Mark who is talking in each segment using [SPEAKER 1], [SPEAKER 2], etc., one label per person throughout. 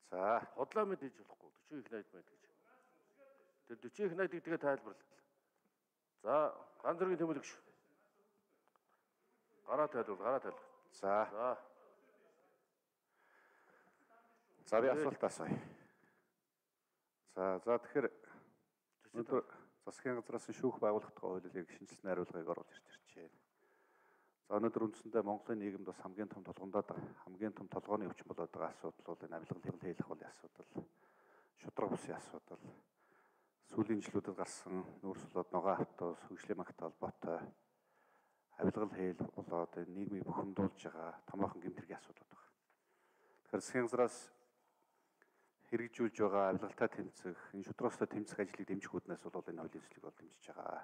[SPEAKER 1] За.
[SPEAKER 2] Худлаа мэд хийж болохгүй. 40 их найд мэд гэж. Тэр 40 их найдыг тэгээ тайлбарлаа. За, ганц зэргийн тэмүүлэгч. Гараа тайлбар.
[SPEAKER 1] За. За би асуулт асууя. За тэгэхээр өнөөдөр засгийн газраас шүүх байгуулах тухай хуулийг шинжилсэн хариулгыг оруулж ирж байна. За өнөөдөр үндсэндээ Монголын нийгэмд бас хамгийн том толгойн өвчин болоод байгаа асуудал бол энэ авилгал хийх хуулийн асуудал, шудраг бусын асуудал, сүүлийн жилүүдэд гарсан нүүрс болоод ногоон автобус, хөгжлийн магтай холбоотой авилгал хийл болоод нийгмийг бухимдуулж байгаа томоохон гэмтэргийн асуудал байна. Тэгэхээр засгийн газраас хэрэгжүүлж байгаа авилгалтай тэмцэх, энэ шудрагстай тэмцэх ажлыг дэмжих үүднээс бол энэ хуулийн төслийг бол дэмжиж байгаа.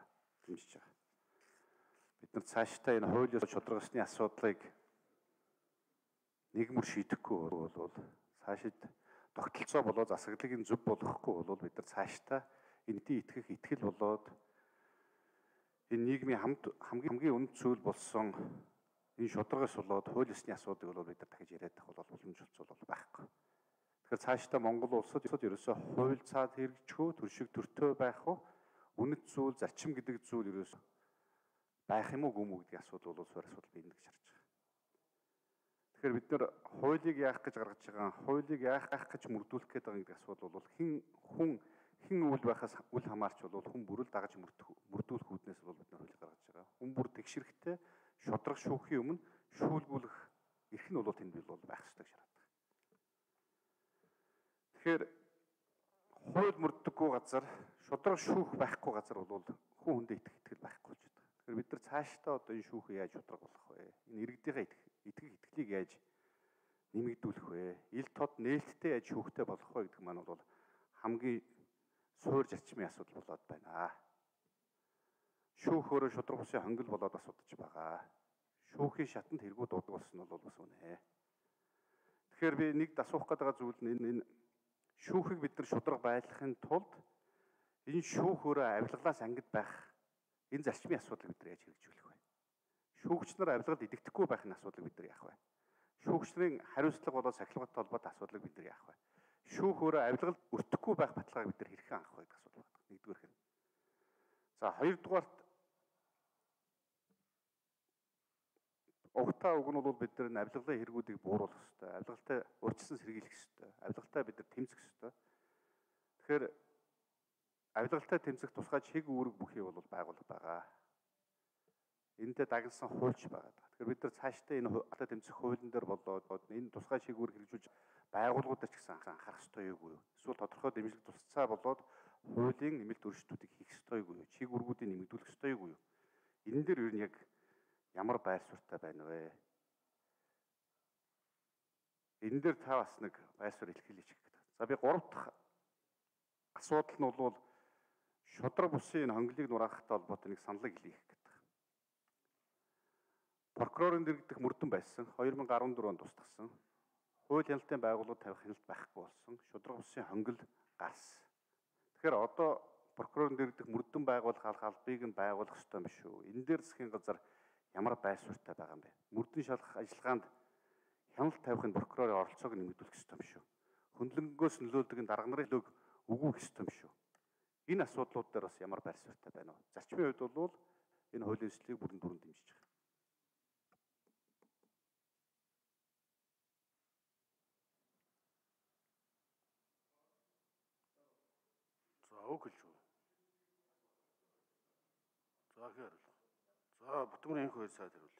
[SPEAKER 1] Бид нар цаашдаа энэ хуулийн шудрагсны асуудлыг нийгмээр шийдэхгүй бол цаашид тогтолцоо болоод засаглалыг зөв болгохгүй бол бид нар цаашдаа энэдийн итгэх итгэл болоод энэ нийгмийн хамгийн үнэт зүйл болсон энэ шудрагс болоод хууль ёсны асуудыг бол бид нар дахиж яриад байх бол боломжтой бол байхгүй. Тэгэхээр цаашдаа Монгол улсад ерөөсөө хууль цаад хэрэгжихүү, төршиг төртөө байх уу, үнэт зүйл, зарчим гэдэг зүйл ерөөсөө байх юм уу гүм үү гэдэг асуудал бол суур асуудал бий гэж харж байгаа. Тэгэхээр бид нар хуулийг яах гэж гаргаж байгаа, хуулийг яах гэж мөрдүүлэх гээд байгаа гэдэг асуудал бол хэн үйл байхаас үл хамаарч бол хүн бүрэл дагаж мөрдүүлэх үүднээс бол бид нар хуулийг гаргаж байгаа. Хүн бүр тэгшрэхтэй шудраг шүүхийн өмнө шүүлгүүлэх эрх нь бол тэнд бол байх ёстой гэж хараад байгаа. Тэгэхээр хууль мөрддөггүй газар, шудраг шүүх байхгүй газар бол хүн хүндээ итгэл байхгүй болж байгаа. Тэгэхээр бид нар цаашдаа одоо энэ шүүхийг яаж шудраг болгох вэ? Энэ иргэдийнхээ итгэлийг яаж нэмэгдүүлэх вэ? Ил тод нээлттэй яаж шүүхтэй болох вэ гэдэг маань бол хамгийн суур зарчмын асуудал болоод байна. Шүүх өөрөө шудраг бусын хонгил болоод асуудаж байгаа. Шүүхийн шатанд хэрэггүй дуудаг болсон нь бол бас үнэ. Тэгэхээр би нэг асуух гэдэг зүйл нь энэ шүүхийг бид нар шудраг байлгахын тулд энэ шүүх өөрөө авилгалаас ангид байх энэ зарчмын асуудлыг бид нар яаж хэрэгжүүлэх вэ? Шүүгч нар авилгалд идэгдэхгүй байх нь асуудлыг бид нар яах вэ? Шүүгчнэрийн хариуцлага болоод сахилгатай холбоотой асуудлыг бид нар яах вэ? Шүүх өөрөө авилгалд өртөхгүй байх баталгааг бид нар хэрхэн анх вэ гэдэг асуудал байна. Нэгдүгээр хэн. За хоёрдугаарт угтаа үг нь бол бид нар авилгалын хэрэгүүдийг бууруулах хэрэгтэй. Авилгалтай урьдчилан сэргийлэх хэрэгтэй. Авилгалтай бид нар тэмцэх хэрэгтэй. Тэгэхээр авилгалтай тэмцэх тусгай чиг үүрэг бүхий бол байгуулга байгаа. Энэтэй дагнасан хуульч байгаа. Тэгэхээр бид нар цаашдаа энэ авилгалтай тэмцэх хуулийн дээр болоод энэ тусгай чиг үүрэг хэрэгжүүлж байгууллагуудад ч гэсэн анхаарах ёстой юу? Эсвэл тодорхой дэмжлэг тусцаа болоод хуулийн нэмэлт өөрчлөлтүүдийг хийх ёстой юу? Чиг үүргүүдийг нэмэгдүүлэх ёстой юу? Энэ дээр ер нь яг ямар байр суурьтай байна вэ? Энэ дээр та бас нэг байр суурь илэрхийлж гэх гэдэг. За би 3 дахь асуудал нь бол шудраг бусын энэ хонглыг нураахтай холбоотой нэг саналыг хэлье гэдэг. Прокурорын дэргэдэх мөрдөн байсан 2014 онд тусдагсан. Хууль хяналтын байгууллага тавих хяналт байхгүй болсон. Шудраг бусын хонгил гарсан. Тэгэхээр одоо прокурорын дэргэдэх мөрдөн байгуулах албыг нь байгуулах ёстой юм шүү. Энэ дээр засгийн газар ямар байр суурьтай байгаа юм бэ? Мөрдөн шалгах ажиллагаанд хяналт тавихын прокурорын оролцоог нэмэгдүүлэх ёстой юм шүү. Хөндлөнгөөс нөлөөлдөг дарга нарын төлөг өгөх ёстой юм шүү. Энэ асуудлууд дээр бас ямар байр суурьтай байна вэ? Зарчмын хувьд бол энэ хуулийн төслийг бүрэн дэмжиж байгаа.
[SPEAKER 2] За үг хэлж үү. За хэрэл. За Бүтгүрийн хууль сайд хариулъя.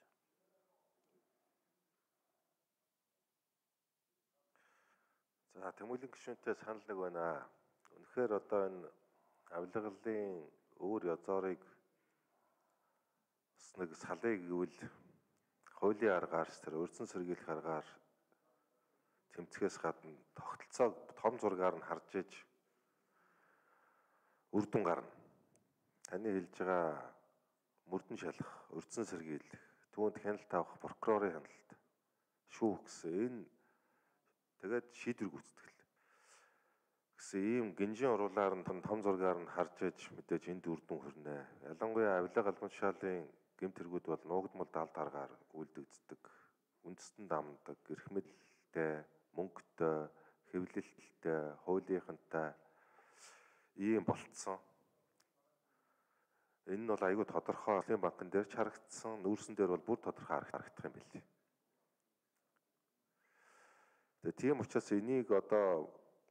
[SPEAKER 3] За Тэмүүлэн гишүүнтэй санал нэг байна. Үнэхээр одоо энэ авилгалын өөр язорыг бас нэг салыг гэвэл хуулийн аргаар тэр урьдчилан сэргийлэх аргаар тэмцэхээс гадна тогтолцоог том зургаар нь харж иж үр дүн гарна. Таны хэлж байгаа мөрдөн шалах, урьдчилан сэргийлэх, түүнд хяналт авах, прокурорын хяналт, шүүх гэсэн энэ тэгээд шийдвэр гүйцэтгэл гэсэн ийм гинжин уруулаар нь том зургаар нь харж иж мэдээж энд үр дүн хүрнэ. Ялангуяа авилга албан тушаалын гэмт хэрэгүүд бол нуугдмал даалд аргаар үйлдэгддэг, үндэстэн дамдаг, эрхмэлтэй, мөнгөтэй, хэвлэлтэй, хуулийнхантай ийм болцсон. Энэ нь бол айгүй тодорхой Улсын банкн дээр ч харагдсан, нүүрсэн дээр бол бүр тодорхой харагдах юм билээ. Тэгээ тийм учраас энийг одоо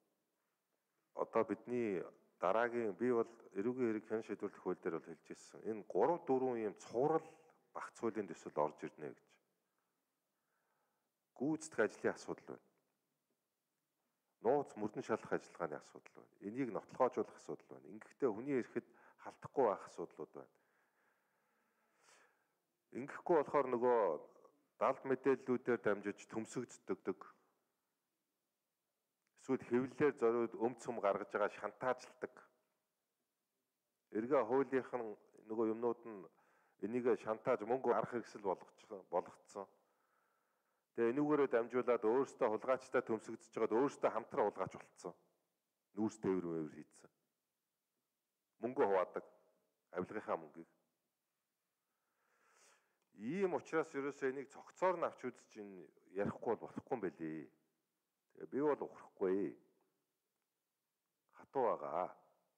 [SPEAKER 3] бидний дараагийн би бол эрүүгийн хэрэг хэн шийдвэрлэх хууль дээр бол хэлж ирсэн. Энэ 3-4 ийм цуврал багц хуулийн төсөл орж ирнэ гэж. Гүйцэтгэх ажлын асуудал байна. Нууц мөрдөн шалгах ажиллагааны асуудал байна. Энийг нотлохоожуулах асуудал байна. Ингэхдээ хүний эрэхэд халдахгүй байх асуудлууд байна. Ингэхгүй болохоор нөгөө далд мэдээллүүдээр дамжиж төмсөгддөг. Эсвэл хэвлэлээр зориуд өмцөм гаргаж байгаа шантаажладаг. Эргээ хуулийнхан нөгөө юмнууд нь энийг шантааж мөнгө арах хэрэгсэл болгоцсон. Тэгээ энүүгээрээ дамжуулаад өөрөөсөө хулгайчтай төмсөгдөж байгаад өөрөөсөө хамтран хулгайч болцсон. Нүүрс тээвэр хийцэн. Мөнгө хуваадаг. Авилгынхаа мөнгийг. Ийм учраас ерөөсөө энийг цогцоор нь авч үзэж ярихгүй болохгүй юм байлээ. Тэгээ би бол ухрахгүй. Хатуу байгаа.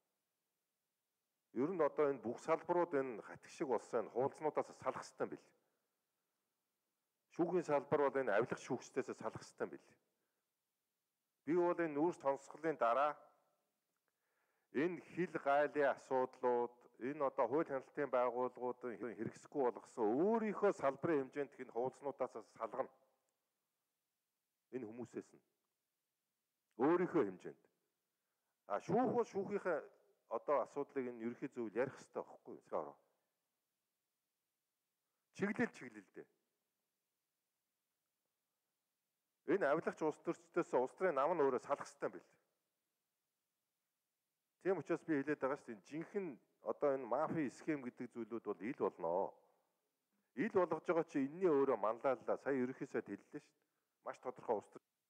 [SPEAKER 3] Ер нь одоо энэ бүх салбарууд энэ хатиг шиг болсон хуулцнуудаас салах хэрэгтэй юм бэл. Шүүхийн салбар бол энэ авилга шүүгчдээс салах хэрэгтэй юм бэл. Би бол энэ нүүрс тонцголын дараа энэ хил гайлын асуудлууд, энэ одоо хууль хяналтын байгууллагуудын хэрэгсэхгүй болгосон өөрийнхөө салбарын хэмжээнд энэ хуулцнуудаас салгана. Энэ хүмүүсээс нь өөрийнхөө хэмжээнд. Шүүх бол шүүхийнхээ одоо асуудлыг энэ ерөнхий зөвлөл ярих хэрэгтэй байхгүй юу? Ороо. Чиглэл дээ. Энэ авилагч улс төрчдөөс улс төрийн нам нь өөрөө салах хэрэгтэй юм бэл. Тийм учраас би хэлээд байгаа шүү дээ. Жинхэнэ одоо энэ мафи схем гэдэг зүйлүүд бол ил болно. Ил болгож байгаа чи энэний өөрөө манлайлаа. Сая ерөнхий сайд хэллээ шүү дээ. Маш тодорхой улс